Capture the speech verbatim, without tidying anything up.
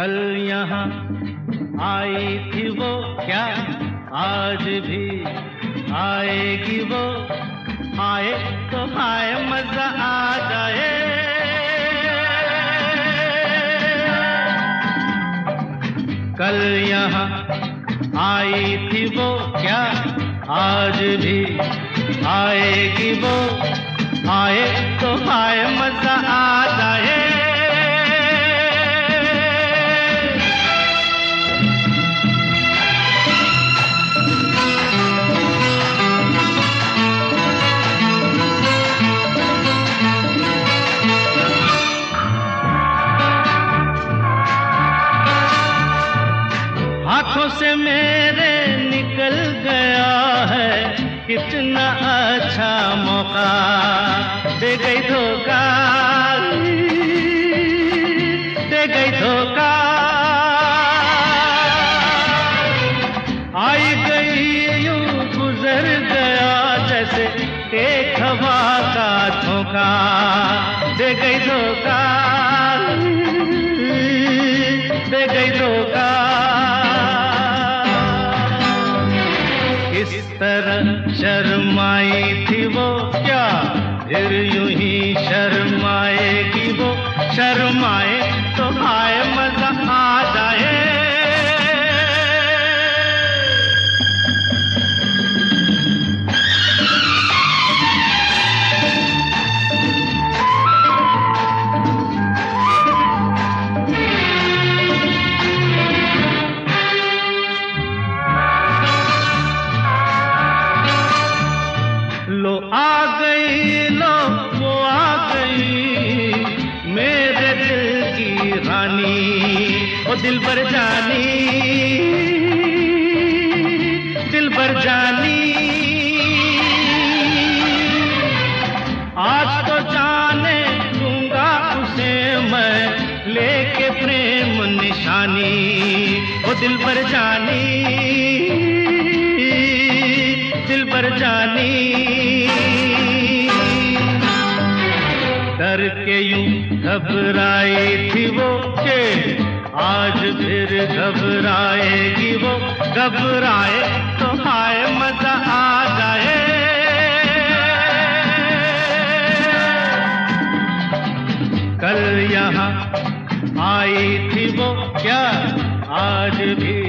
कल यहाँ आई थी वो क्या आज भी आएगी वो, आए तो आए मजा आ जाए। कल यहाँ आई थी वो क्या आज भी आएगी वो, आए तो आए मजा आ जाए। हाथों से मेरे निकल गया है कितना अच्छा मौका, दे गई धोखा, दे गई धोखा। आई गई यूं गुजर गया जैसे एक हवा का झोंका, दे गई धोखा, दे गई धोखा। इस तरह शर्माई थी वो क्या फिर यूं ही शर्माएगी वो, शर्माए तो आए मजा आ जाए। लो आ गई, लो वो आ गई मेरे दिल की रानी, ओ दिल भर जानी, दिल भर जानी। आज तो जाने दूंगा उसे मैं लेके प्रेम निशानी, ओ दिल भर जानी, दिल भर जानी। डर के यूं घबराई थी वो के आज फिर घबराएगी वो, घबराए तो आए मजा आ जाए। कल यहाँ आई थी वो क्या आज भी